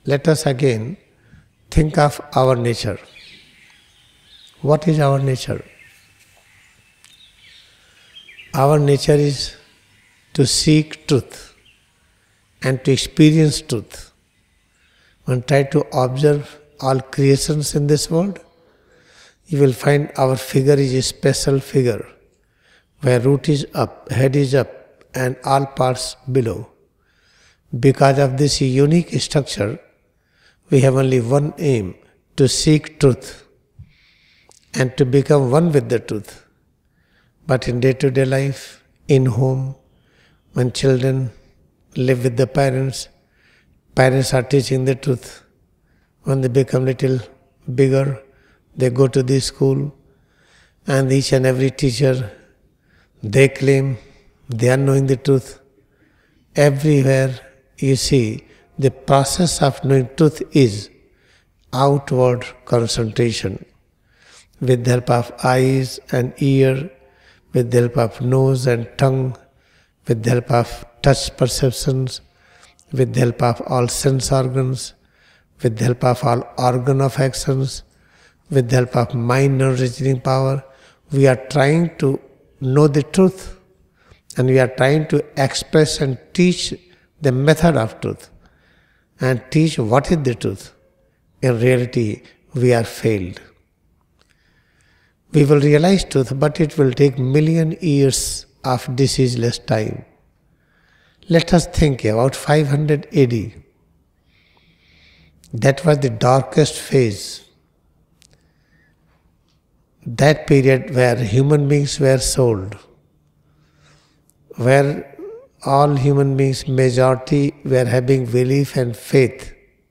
let us again think of our nature. What is our nature? Our nature is to seek truth and to experience truth. When try to observe all creations in this world, you will find our figure is a special figure, where root is up, head is up, and all parts below. Because of this unique structure, we have only one aim, to seek truth and to become one with the truth. But in day-to-day life, in home, when children live with the parents are teaching the truth. When they become little bigger, they go to the school, and each and every teacher, they claim they are knowing the truth. Everywhere you see, the process of knowing truth is outward concentration, with the help of eyes and ear, with the help of nose and tongue, with the help of touch perceptions, with the help of all sense organs, with the help of all organ of actions, with the help of mind and reasoning power, we are trying to know the truth, and we are trying to express and teach the method of truth, and teach what is the truth. In reality, we are failed. We will realize truth, but it will take million years of diseaseless time. Let us think about 500 AD. That was the darkest phase. That period where human beings were sold, where all human beings, majority, were having belief and faith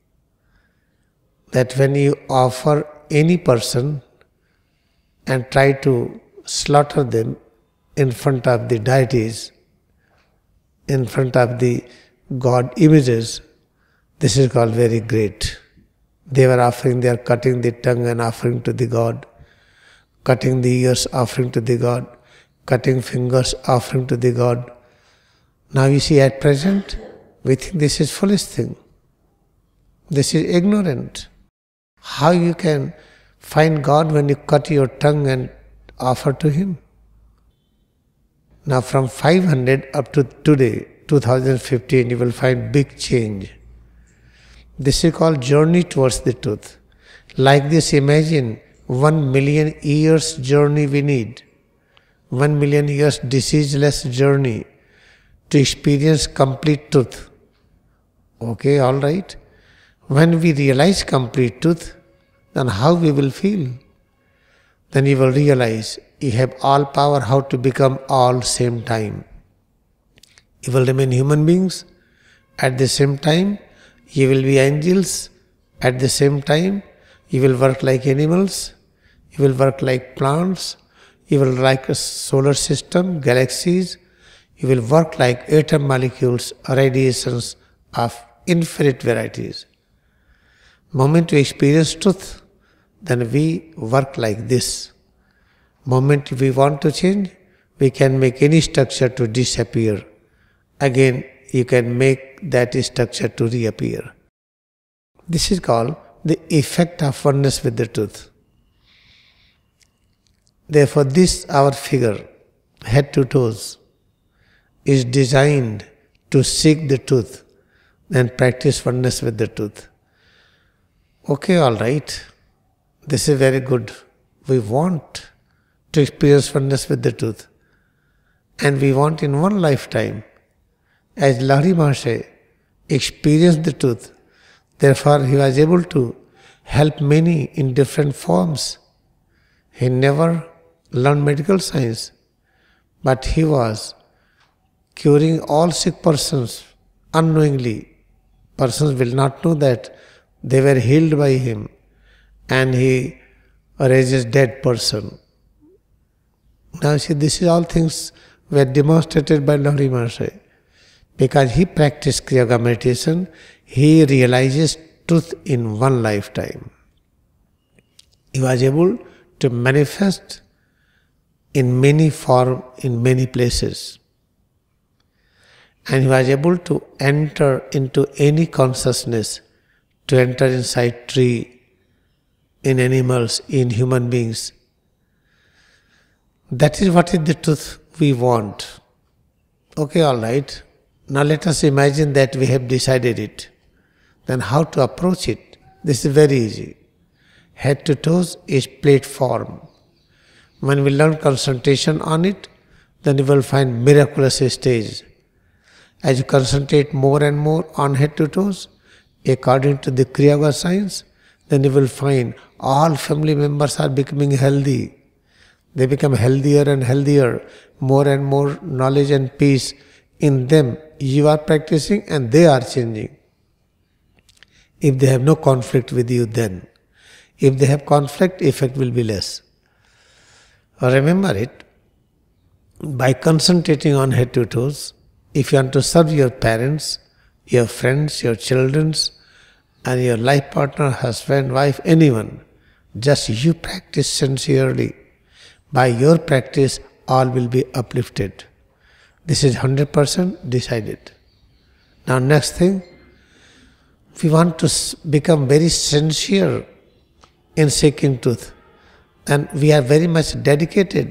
that when you offer any person and try to slaughter them in front of the deities, in front of the God images, this is called very great. They were offering, they are cutting the tongue and offering to the God, cutting the ears, offering to the God, cutting fingers, offering to the God. Now you see, at present, we think this is foolish thing. This is ignorant. How you can find God when you cut your tongue and offer to Him? Now from 500 up to today, 2015, you will find big change. This is called journey towards the truth. Like this, imagine 1 million years journey we need. 1 million years diseaseless journey to experience complete truth. Okay, all right. When we realize complete truth, then how we will feel? Then you will realize you have all power how to become all same time. You will remain human beings, at the same time you will be angels, at the same time you will work like animals, you will work like plants, you will like a solar system, galaxies, you will work like atom molecules, radiations of infinite varieties. Moment we experience truth, then we work like this. Moment we want to change, we can make any structure to disappear. Again, you can make that structure to reappear. This is called the effect of oneness with the truth. Therefore, this our figure, head to toes, is designed to seek the truth and practice oneness with the truth. Okay, all right. This is very good. We want to experience oneness with the truth. And we want in one lifetime, as Lahiri Mahasaya experienced the truth, therefore he was able to help many in different forms. He never learned medical science, but he was curing all sick persons unknowingly. Persons will not know that they were healed by him, and he raises dead person. Now see, this is all things were demonstrated by Lahiri Mahasaya. Because he practiced Kriya Yoga meditation, he realizes truth in one lifetime. He was able to manifest in many forms, in many places. And he was able to enter into any consciousness to enter inside tree, in animals, in human beings. That is what is the truth we want. Okay, all right. Now let us imagine that we have decided it. Then how to approach it? This is very easy. Head to toes is platform. When we learn concentration on it, then you will find miraculous stage. As you concentrate more and more on head to toes, according to the Kriya Yoga science, then you will find all family members are becoming healthy. They become healthier and healthier, more and more knowledge and peace in them. You are practicing and they are changing. If they have no conflict with you, then. If they have conflict, effect will be less. Remember it, by concentrating on head to toes, if you want to serve your parents, your friends, your children, and your life partner, husband, wife, anyone, just you practice sincerely. By your practice, all will be uplifted. This is 100% decided. Now next thing, we want to become very sincere in seeking truth. And we are very much dedicated.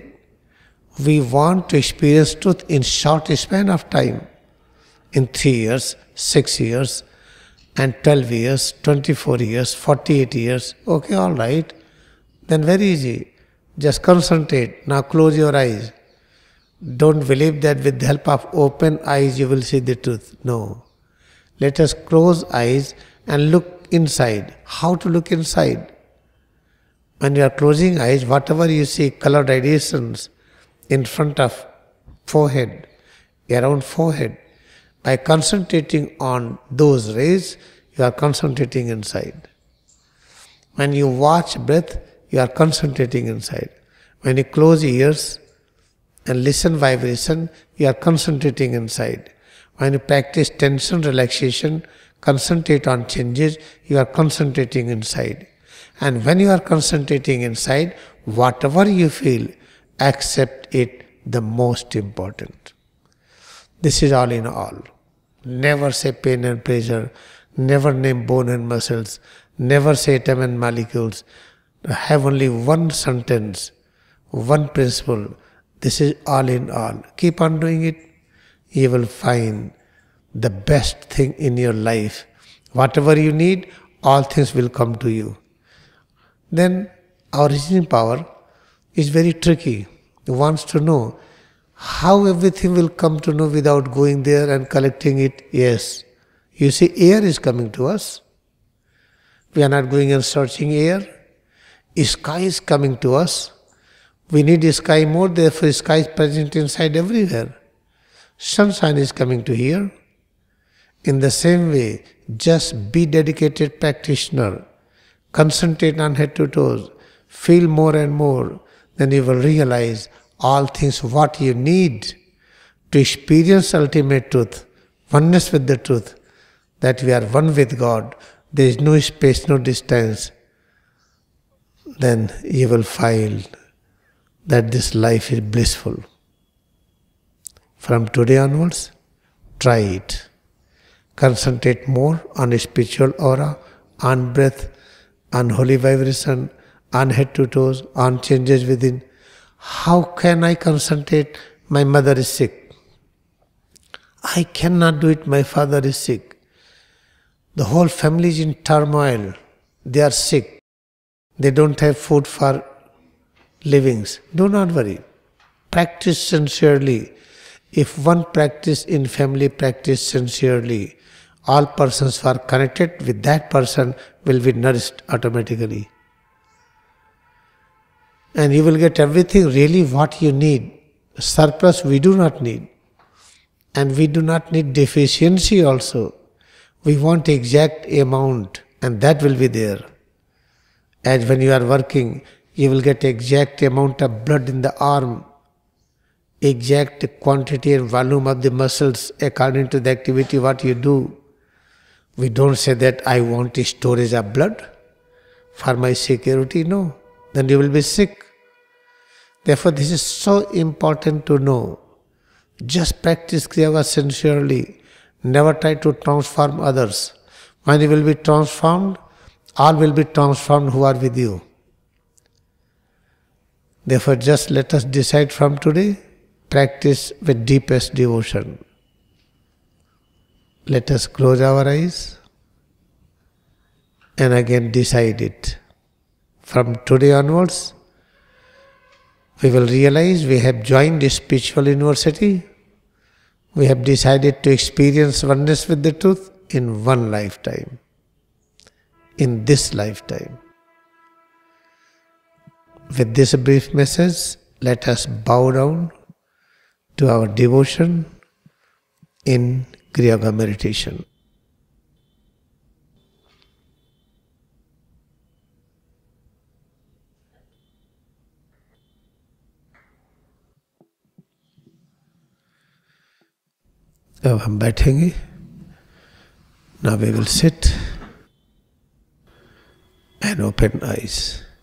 We want to experience truth in short span of time. In 3 years, 6 years, and 12 years, 24 years, 48 years. Okay, all right. Then very easy. Just concentrate. Now close your eyes. Don't believe that with the help of open eyes you will see the truth. No. Let us close eyes and look inside. How to look inside? When you are closing eyes, whatever you see, color radiations in front of forehead, around forehead, by concentrating on those rays, you are concentrating inside. When you watch breath, you are concentrating inside. When you close ears and listen vibration, you are concentrating inside. When you practice tension, relaxation, concentrate on changes, you are concentrating inside. And when you are concentrating inside, whatever you feel, accept it the most important. This is all in all. Never say pain and pleasure, never name bone and muscles, never say atom and molecules. Have only one sentence, one principle. This is all in all. Keep on doing it. You will find the best thing in your life. Whatever you need, all things will come to you. Then our reasoning power is very tricky. It wants to know how everything will come to know without going there and collecting it. Yes. You see, air is coming to us. We are not going and searching air. Sky is coming to us. We need sky more, therefore sky is present inside everywhere. Sunshine is coming to here. In the same way, just be dedicated practitioner. Concentrate on head to toes. Feel more and more. Then you will realize all things what you need to experience ultimate truth, oneness with the truth, that we are one with God. There is no space, no distance. Then you will find that this life is blissful. From today onwards, try it. Concentrate more on spiritual aura, on breath, on holy vibration, on head to toes, on changes within. How can I concentrate? My mother is sick. I cannot do it, my father is sick. The whole family is in turmoil. They are sick. They don't have food for livings. Do not worry. Practice sincerely. If one practice in family, practice sincerely, all persons who are connected with that person will be nourished automatically. And you will get everything really what you need. Surplus we do not need. And we do not need deficiency also. We want exact amount and that will be there. As when you are working, you will get exact amount of blood in the arm, exact quantity and volume of the muscles according to the activity what you do. We don't say that I want storage of blood for my security. No, then you will be sick. Therefore, this is so important to know. Just practice Kriya Yoga sincerely. Never try to transform others. When you will be transformed, all will be transformed who are with you. Therefore, just let us decide from today, practice with deepest devotion. Let us close our eyes and again decide it. From today onwards, we will realize we have joined a spiritual university. We have decided to experience oneness with the truth in one lifetime, in this lifetime. With this brief message, let us bow down to our devotion in Kriya Yoga meditation. अब हम बैठेंगे. Now we will sit and open eyes.